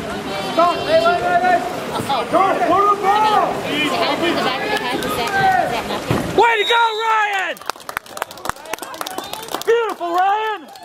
Stop! Hey, wait! Go for the ball! Way to go, Ryan! Beautiful, Ryan!